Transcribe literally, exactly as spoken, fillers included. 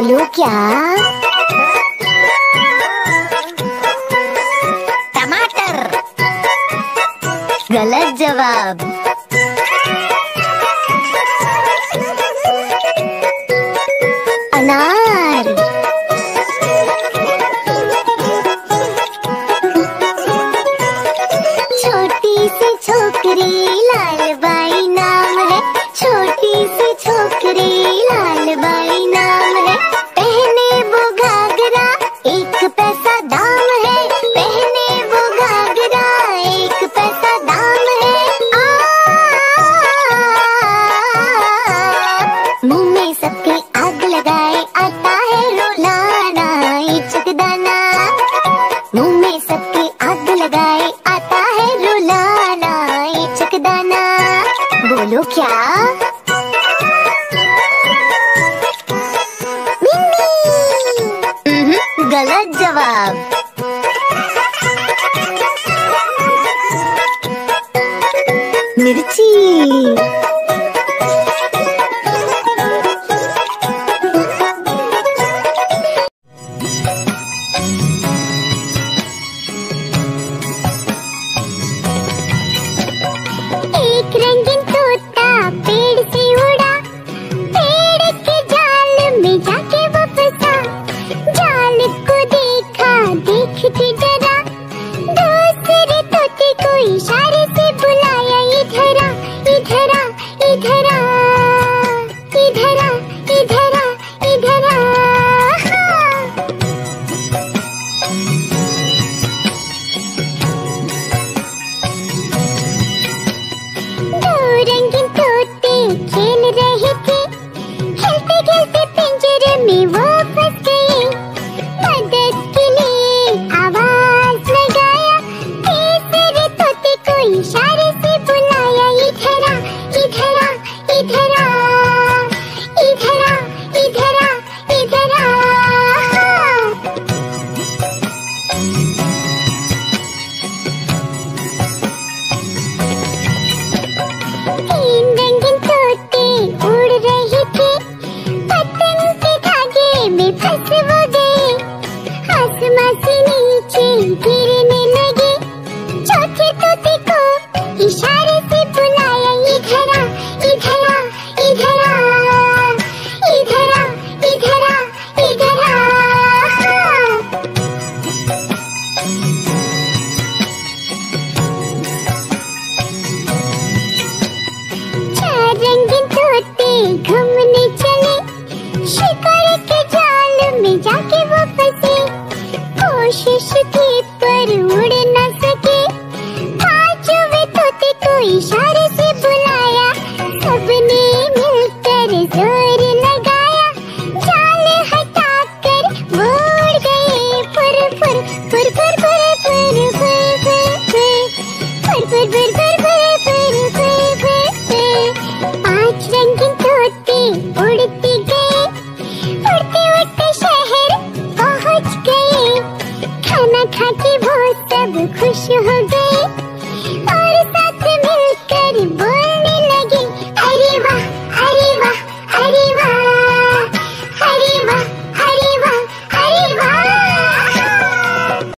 बोलो क्या? टमाटर। गलत जवाब। अनार। छोटी सी छोकरी लाल बाई नाम है, छोटी सी छोकरी लाल बाई नाम है। पहने वो घाघरा एक पैसा दाम है, पहने वो घाघरा एक पैसा दाम है। आ, मुंह में सबके आग लगाए आता है रुलाना इचक दाना। मुंह में सबके आग लगाए आता है रुलाना इचक दाना। बोलो क्या? गलत जवाब। मिर्ची। एक रंगीन तोता पेड़ से उड़ा, पेड़ के जाल में जाके वो फंसा। जाल को देखा देखते डरा, दूसरे तोते को इशारे से बुलाया, इधर आ इधर आ इधर आ इधर आ इधर आ इधर आ। दो रंगीन तोते खेल रहे थे, खेलते खेलते पिंजरे में वो फंस गए। मदद के लिए आवाज लगाया, तीसरे तोते को इशारे से बुलाया, इधर आ इधर आ इधर आ इधर आ इधर आ इधर आ। तीन रंगीन तोते उड़ रहे थे, पतंग के धागे में फंस वो गए। आसमां से नीचे गिरने लगे, चौथे तोते को इशारे से बुलाया, इधर आ इधर आ इधर आ इधर आ इधर आ इधर आ। चार रंगीन तोते घूमने चले, शिकार के जाल में जाके वो फंसे। कोशिश की पर उड़ न सके, पांचवें तोते को इशारे से बुलाया, सबने मिलकर जोर लगाया। जाल हटाकर वो उड़ गए, फुर फुर फुर फुर फुर फुर फुर फुर फुर फुर फुर फुर फुर फुर फुर फुर। पांच रंगीन तोते उड़ते गए, उड़ते उड़ते शहर पहुंच गए। खाना खा के वो सब खुश हो गए और साथ मिलकर